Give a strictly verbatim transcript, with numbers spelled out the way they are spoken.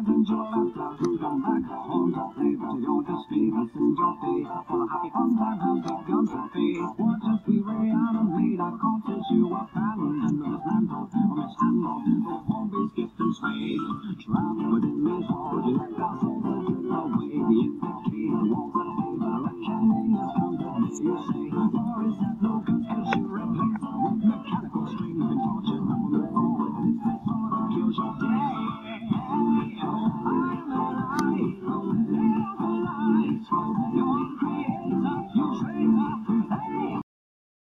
friends and your laughter who come back home to play, but to your dismay, this is your day, for the happy fun time has begun to fade. What if we reanimate our corpses you abandoned, mismantled or mishandled, the home-based gift and spade? Trapped within these walls,